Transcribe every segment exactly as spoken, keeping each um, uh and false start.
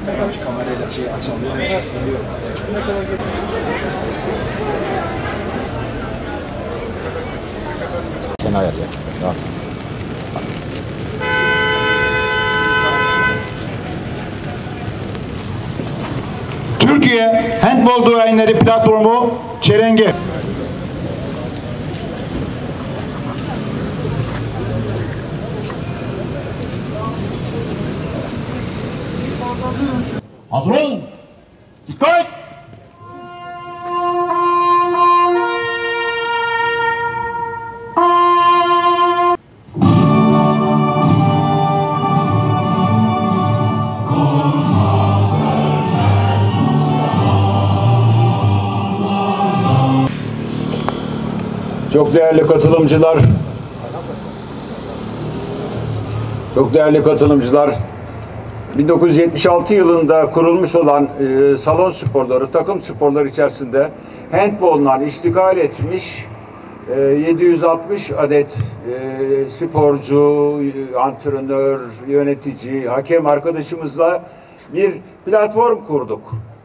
Kamerayla şey açılıyor. Sen ayarla. Tamam. Türkiye Handbol Duayenleri Platformu Çerenge. Hazır olun. Dikkat! Çok değerli katılımcılar, çok değerli katılımcılar, bin dokuz yüz yetmiş altı yılında kurulmuş olan e, salon sporları, takım sporları içerisinde handboldan iştigal etmiş e, yedi yüz altmış adet e, sporcu, antrenör, yönetici, hakem arkadaşımızla bir platform kurduk.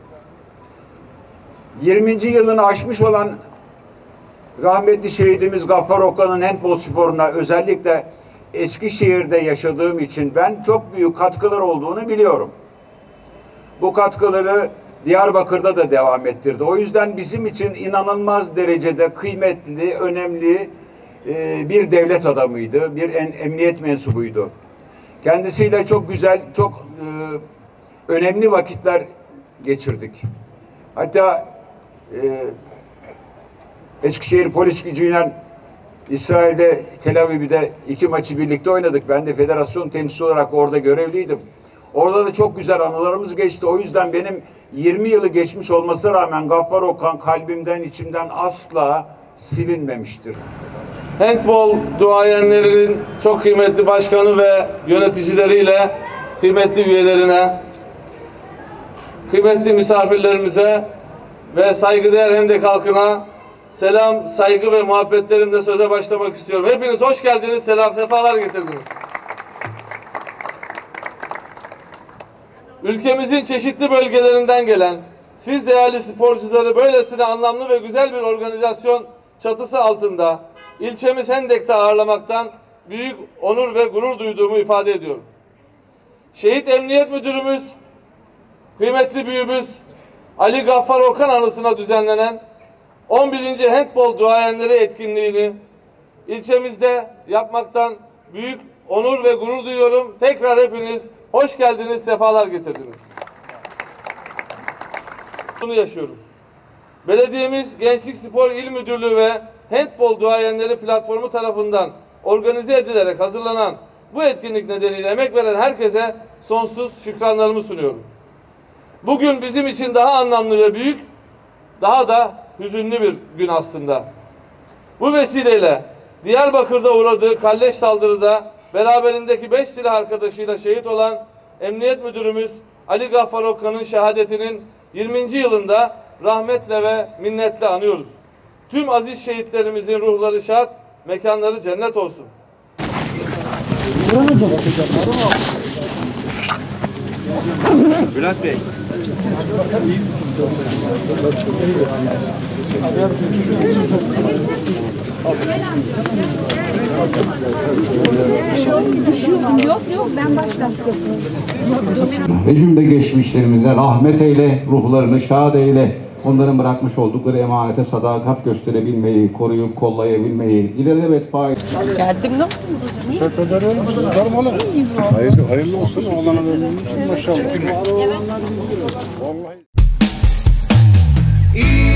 yirminci yılını aşmış olan rahmetli şehidimiz Gaffar Okan'ın handbol sporuna özellikle Eskişehir'de yaşadığım için ben çok büyük katkılar olduğunu biliyorum. Bu katkıları Diyarbakır'da da devam ettirdi. O yüzden bizim için inanılmaz derecede kıymetli, önemli e, bir devlet adamıydı, bir en, emniyet mensubuydu. Kendisiyle çok güzel, çok e, önemli vakitler geçirdik. Hatta e, Eskişehir Polis Gücü'yle İsrail'de, Tel Aviv'de iki maçı birlikte oynadık. Ben de federasyon temsilcisi olarak orada görevliydim. Orada da çok güzel anılarımız geçti. O yüzden benim yirmi yılı geçmiş olmasına rağmen Gaffar Okan kalbimden, içimden asla silinmemiştir. Handbol duayenlerinin çok kıymetli başkanı ve yöneticileriyle kıymetli üyelerine, kıymetli misafirlerimize ve saygıdeğer Hendek halkına selam, saygı ve muhabbetlerimle söze başlamak istiyorum. Hepiniz hoş geldiniz, selam, sefalar getirdiniz. Ülkemizin çeşitli bölgelerinden gelen, siz değerli sporcuları böylesine anlamlı ve güzel bir organizasyon çatısı altında ilçemiz Hendek'te ağırlamaktan büyük onur ve gurur duyduğumu ifade ediyorum. Şehit Emniyet Müdürümüz, kıymetli büyüğümüz Ali Gaffar Okan anısına düzenlenen on birinci Handbol Duayenleri etkinliğini ilçemizde yapmaktan büyük onur ve gurur duyuyorum. Tekrar hepiniz hoş geldiniz, sefalar getirdiniz. Bunu yaşıyoruz. Belediyemiz Gençlik Spor İl Müdürlüğü ve Handbol Duayenleri Platformu tarafından organize edilerek hazırlanan bu etkinlik nedeniyle emek veren herkese sonsuz şükranlarımı sunuyorum. Bugün bizim için daha anlamlı ve büyük, daha da hüzünlü bir gün aslında. Bu vesileyle Diyarbakır'da uğradığı kalleş saldırıda beraberindeki beş silah arkadaşıyla şehit olan Emniyet Müdürümüz Ali Gaffar Okan'ın şehadetinin yirminci yılında rahmetle ve minnetle anıyoruz. Tüm aziz şehitlerimizin ruhları şad, mekanları cennet olsun. Bülent Bey. Yok yok ben başlattım. Ve cümle geçmişlerimize rahmet eyle, ruhlarını şad eyle. Onların bırakmış oldukları emanete sadakat gösterebilmeyi, koruyup kollayabilmeyi, ilelebet fail. Geldim, nasılsınız hocam? Teşekkür ederim. Sizler oğlum. Hayırlı, hayırlı olsun. Oğlana vermemiş. Maşallah. Evet. Vallahi.